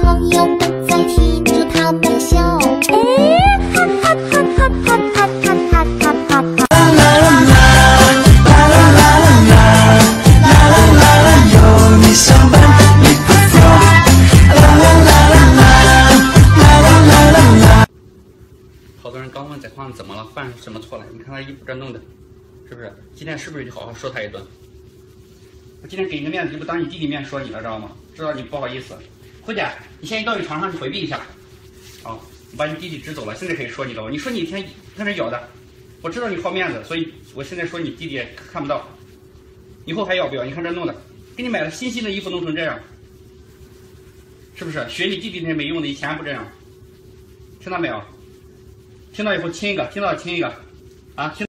朋友们在听着他们笑，哈哈哈哈哈哈哈哈哈哈哈！啦啦啦啦啦啦啦啦啦，有你相伴你不走，啦啦啦啦啦啦啦啦啦。 好多人刚问在矿上怎么了，犯什么错了？你看他衣服这弄的，是不是？今天是不是就好好说他一顿？我今天给你个面子，就不当你弟弟面说你了，知道吗？知道你不好意思。慧姐，你现在到你床上去回避一下。好，我把你弟弟支走了，现在可以说你了。你说你一天跟着咬的，我知道你好面子，所以我现在说你弟弟看不到。以后还要不要？你看这弄的，给你买了新的衣服，弄成这样，是不是？学你弟弟那没用的，以前不这样。听到没有？听到以后亲一个，听到亲一个，啊，听。